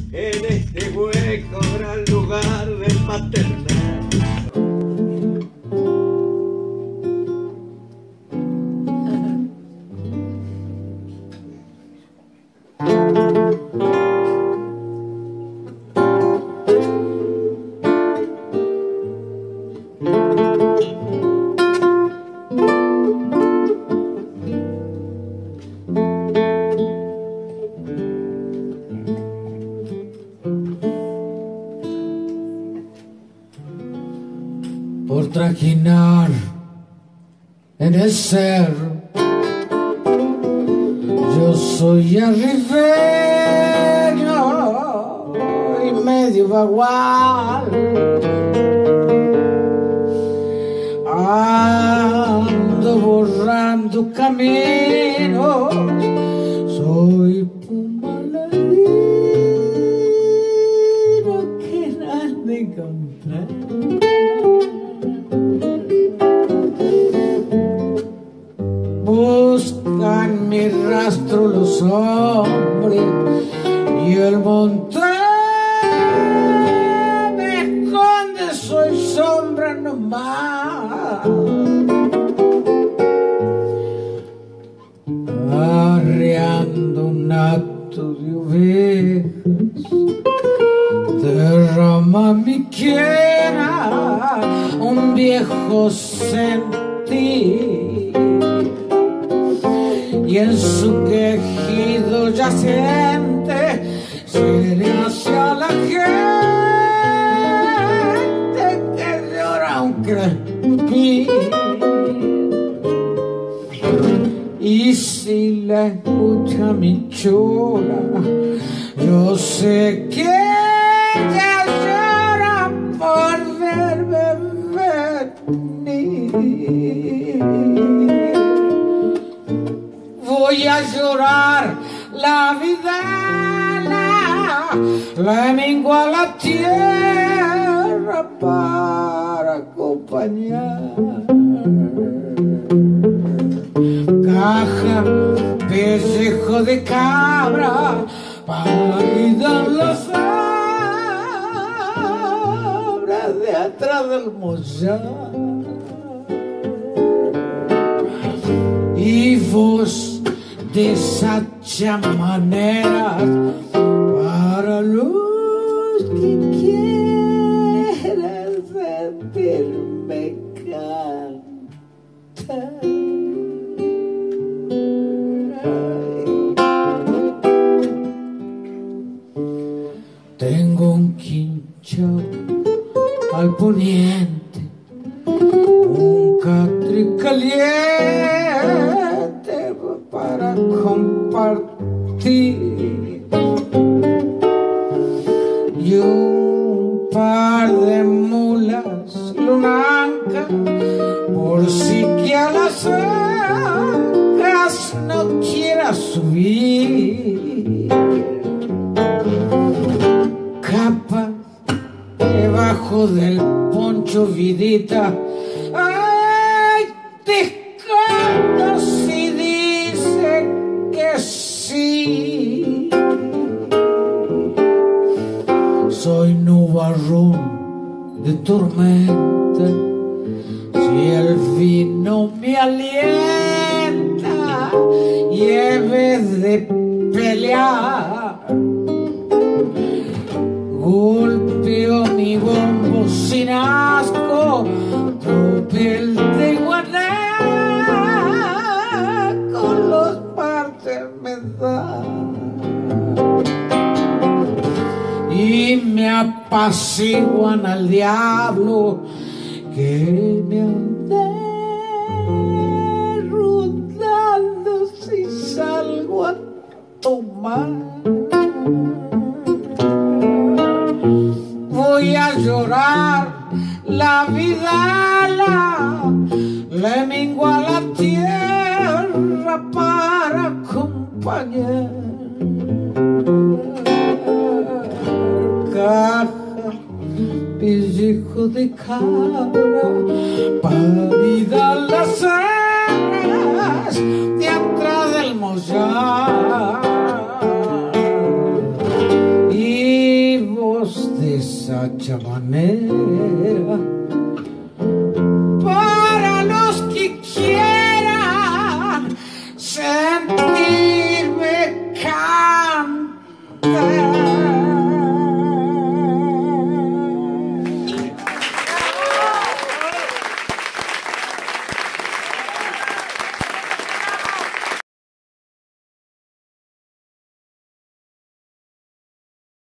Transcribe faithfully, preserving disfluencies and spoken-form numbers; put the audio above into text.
en este hueco gran lugar del maternal. Por trajinar en el cerro, yo soy arribeño y medio bagual. Ando borrando caminos, soy pumaladino que nada de encontrar. Buscan mi rastro los hombres y el monte me esconde, soy sombra nomás. Arreando un hato de ovejas, derrama mi quiera un viejo sentir. Y en su quejido yaciente se le hacia la gente que llora un crespín. Y si la escucha mi chula, yo sé que ella llora por verme venir. Voy a llorar la vida, la, la mengua la tierra para acompañar. Caja, pellejo de cabra, pálida la sombra de atrás del mollar. Y vos de esa manera para los que quieran sentirme cantar. Tengo un quinchao al poniente, un catri caliente para compartir y un par de mulas lunancas por si que a las ancas no quiera subir. Capa debajo del poncho vidita, ay, te canto si dice que sí. Soy nubarrón de tormenta, si el vino me alienta y en vez de pelear golpeo mi bombo sin asco, tropel de guaná con los partes me da y me apaciguan al diablo que me anda rondando si salgo a tomar. Voy a llorar la vida, la, le mengua la tierra para acompañar. Caja, pellejo de cabra, parida las alas de atrás del mollar. Y esa chamanera.